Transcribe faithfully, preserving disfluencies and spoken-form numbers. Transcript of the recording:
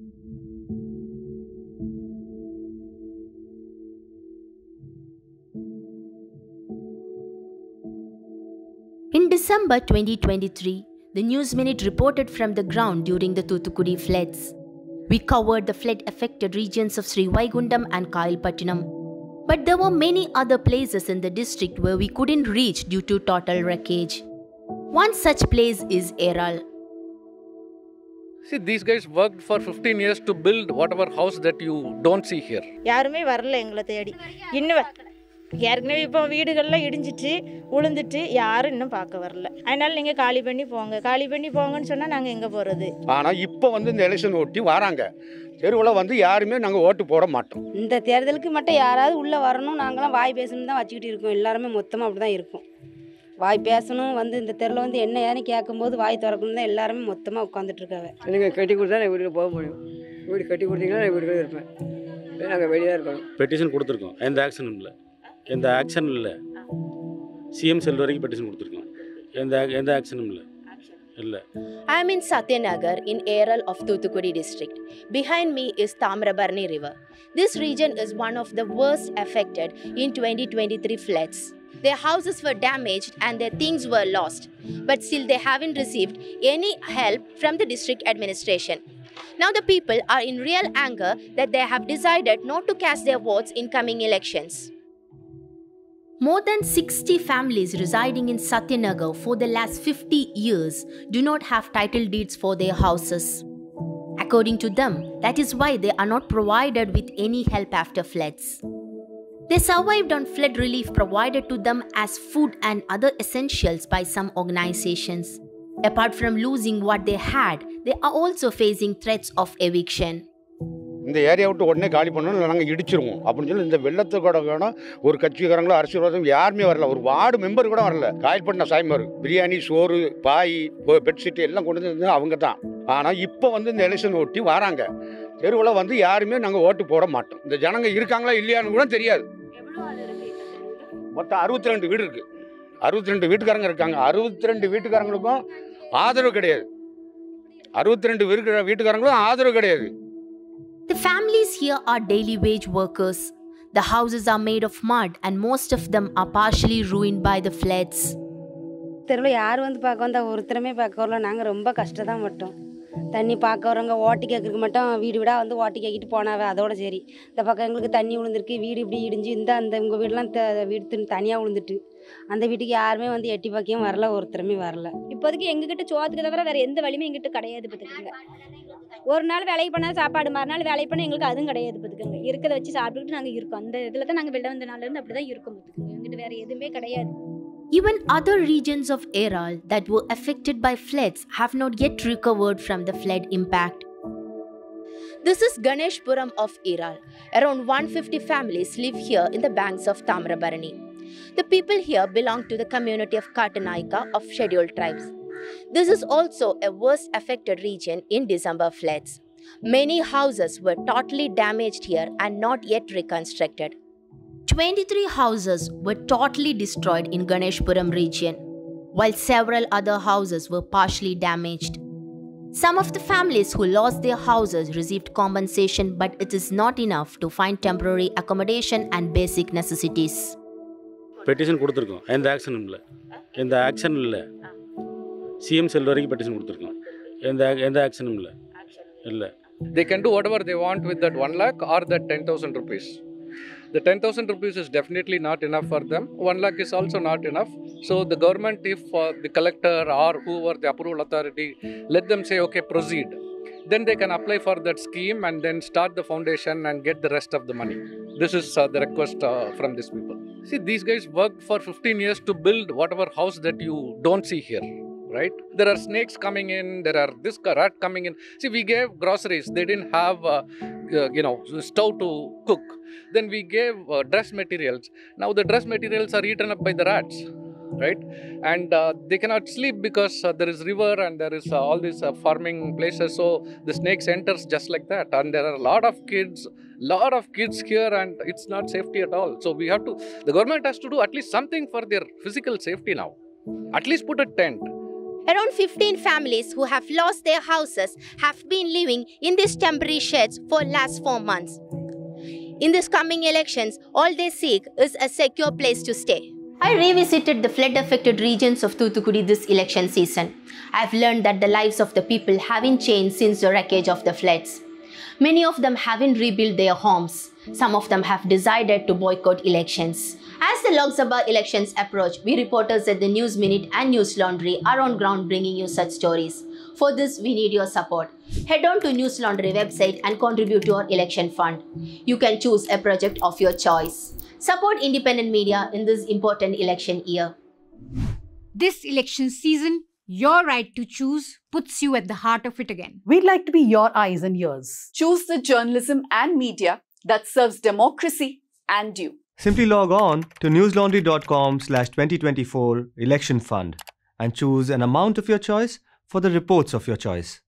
In December twenty twenty-three, the News Minute reported from the ground during the Thuthukudi floods. We covered the flood-affected regions of Srivaigundam and Kayilpattinam. But there were many other places in the district where we couldn't reach due to total wreckage. One such place is Eral. See, these guys worked for fifteen years to build whatever house that you don't see here. யாருமே வரல எங்களை தேடி. இன்னும் ஏற்கனவே இப்போ வீடுகள்லாம் இடிஞ்சிட்டு உளுந்துட்டு யாரும் இன்னும் பார்க்க வரல. அதனால நீங்க காலி பண்ணி போங்க. காலி பண்ணி போங்கன்னு சொன்னா நாங்க எங்க போறது? ஆனா இப்போ வந்து இந்த எலெக்ஷன் ஒட்டி வராங்க. தெருவுல வந்து யாருமே நாங்க ஓட்டு போட மாட்டோம். இந்த தேர்தலுக்கு மட்டும் யாராவது உள்ள வரணும், நாங்களாம் வாய் பேசணும் தான் வச்சுக்கிட்டு இருக்கோம். எல்லாருமே மொத்தமாக அப்படி தான் இருக்கும். வாய் பேசணும், வந்து இந்த தெருவில் வந்து என்ன ஏன்னு கேட்கும்போது வாய் திறக்கணும் தான் எல்லாருமே மொத்தமாக உட்காந்துட்டு இருக்காங்க. நீங்கள் கட்டி கொடுத்தா நான் வீட்டுக்கு போக முடியும். வீடு கட்டி கொடுத்தீங்கன்னா நான் வீட்டுக்கு இருப்பேன். நாங்கள் வெளியே தான் இருக்கணும். பெட்டிஷன் கொடுத்துருக்கோம். எந்த ஆக்ஷன் இல்லை. எந்த ஆக்ஷன் இல்லை. சிஎம் செல் வரைக்கும் பெட்டிஷன் கொடுத்துருக்கோம். எந்த எந்த ஆக்ஷனும் இல்லை. I am in Satyanagar in Eral of Thuthukudi district. Behind me is Tamrabarni river. This region is one of the worst affected in twenty twenty-three floods. Their houses were damaged and their things were lost, but still they haven't received any help from the district administration. Now the people are in real anger that they have decided not to cast their votes in coming elections. More than sixty families residing in Satyanagar for the last fifty years do not have title deeds for their houses. According to them, that is why they are not provided with any help after floods. They survived on flood relief provided to them as food and other essentials by some organizations. Apart from losing what they had, they are also facing threats of eviction. இந்த area விட்டு உடனே காலி பண்ணணும், இல்லை நாங்கள் இடிச்சிருவோம் அப்படின்னு சொல்லி இந்த வெள்ளத்துக்கூட வேணும். ஒரு கட்சிக்காரங்களோ அரசியல்வாதம் யாருமே வரல. ஒரு வார்டு மெம்பர் கூட வரல. காயல்பட்டின சாய்மார் பிரியாணி, சோறு, பாய், பெட்ஷீட் எல்லாம் கொண்டு வந்து அவங்க தான். ஆனால் இப்போ வந்து இந்த எலெக்ஷன் ஒட்டி வராங்க. தெருவில் வந்து யாருமே நாங்கள் ஓட்டு போட மாட்டோம். இந்த ஜனங்க இருக்காங்களா இல்லையான்னு கூட தெரியாது. மொத்தம் அறுபத்தி ரெண்டு வீடு இருக்குது. அறுபத்தி ரெண்டு வீட்டுக்காரங்க இருக்காங்க. அறுபத்தி ரெண்டு வீட்டுக்காரங்களுக்கும் ஆதரவு கிடையாது. அறுபத்தி ரெண்டு வீட்டுக்காரங்களும் ஆதரவு கிடையாது. The families here are daily wage workers. The houses are made of mud and most of them are partially ruined by the floods. தெருவில் யார் வந்து பார்க்க வந்தால் ஒருத்தருமே பார்க்க வரல. நாங்கள் ரொம்ப கஷ்டம் மட்டும். தண்ணி பார்க்க வரவங்க ஓட்டு கேட்கறதுக்கு மட்டும் வீடு வீடாக வந்து ஓட்டு கேட்கிட்டு போனாவே அதோட சரி. இந்த பக்கம் எங்களுக்கு தண்ணி விழுந்திருக்கு, வீடு இப்படி இடிஞ்சு இந்த அந்த உங்கள் வீடெலாம் த வீடு தனியாக விழுந்துட்டு அந்த வீட்டுக்கு யாருமே வந்து எட்டி பாக்கியும் வரல, ஒருத்தருமே வரல. இப்போதைக்கு எங்ககிட்ட சோத்துக்கு தவிர வேறு எந்த வழியுமே எங்கிட்ட கிடையாது. பார்த்துக்கோங்க, ஒரு நாள் வேலை பண்ணால் சாப்பாடு, மறுநாள் வேலை பண்ணால் எங்களுக்கு அதுவும் கிடையாது. பார்த்துக்கோங்க, இருக்கிறத வச்சு சாப்பிட்டுக்கிட்டு நாங்கள் இருக்கோம். அந்த இதில் தான் நாங்கள் வெளில வந்த நாள்லேருந்து அப்படி தான் இருக்கோம். பார்த்துக்கோங்க, எங்கிட்ட வேறு எதுவுமே கிடையாது. Even other regions of Eral that were affected by floods have not yet recovered from the flood impact. This is Ganeshpuram of Eral. Around one hundred fifty families live here in the banks of Tamrabarani. The people here belong to the community of Katanaika of scheduled tribes. This is also a worst affected region in December floods. Many houses were totally damaged here and not yet reconstructed. twenty-three houses were totally destroyed in Ganeshpuram region, while several other houses were partially damaged. Some of the families who lost their houses received compensation, but it is not enough to find temporary accommodation and basic necessities. Petition கொடுத்துருக்கோம். எந்த ஆக்ஷனும் இல்லை. எந்த action இல்லை. CM செல் வரைக்கும் petition கொடுத்துருக்கோம். எந்த எந்த ஆக்ஷனும் இல்லை. இல்லை. They can do whatever they want with that one lakh or that ten thousand rupees. The ten thousand rupees is definitely not enough for them. one lakh is also not enough. So the government, if uh, the collector or whoever the approval authority, let them say, okay, proceed. Then they can apply for that scheme and then start the foundation and get the rest of the money. This is uh, the request uh, from these people. See, these guys worked for fifteen years to build whatever house that you don't see here. Right? There are snakes coming in, there are this rat coming in. See, we gave groceries. They didn't have, uh, uh, you know, stove to cook. Then we gave uh, dress materials. Now the dress materials are eaten up by the rats, right? And uh, they cannot sleep because uh, there is river and there is uh, all these uh, farming places. So the snakes enters just like that. And there are a lot of kids, lot of kids here, and it's not safety at all. So we have to, the government has to do at least something for their physical safety now. At least put a tent. Around fifteen families who have lost their houses have been living in these temporary sheds for last four months. In these coming elections, all they seek is a secure place to stay. I revisited the flood-affected regions of Thoothukudi this election season. I've learned that the lives of the people haven't changed since the wreckage of the floods. Many of them haven't rebuilt their homes. Some of them have decided to boycott elections. As the Lok Sabha elections approach, we reporters at the News Minute and News Laundry are on ground bringing you such stories. For this, we need your support. Head on to News Laundry website and contribute to our election fund. You can choose a project of your choice. Support independent media in this important election year. This election season, your right to choose puts you at the heart of it again. We'd like to be your eyes and ears. Choose the journalism and media that serves democracy and you. Simply log on to newslaundry.com slash 2024 election fund and choose an amount of your choice for the reports of your choice.